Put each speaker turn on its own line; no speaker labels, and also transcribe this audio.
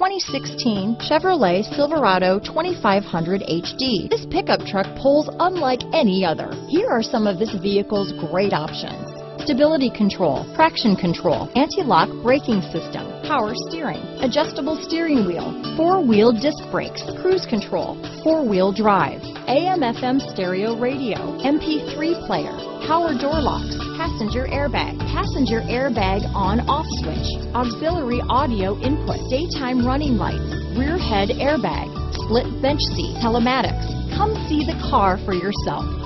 2016 Chevrolet Silverado 2500HD. This pickup truck pulls unlike any other. Here are some of this vehicle's great options: stability control, traction control, anti-lock braking system, power steering, adjustable steering wheel, four-wheel disc brakes, cruise control, four-wheel drive, AM/FM stereo radio, MP3 player, power door locks, passenger airbag on/off switch, auxiliary audio input, daytime running lights, rear head airbag, split bench seat, telematics. Come see the car for yourself.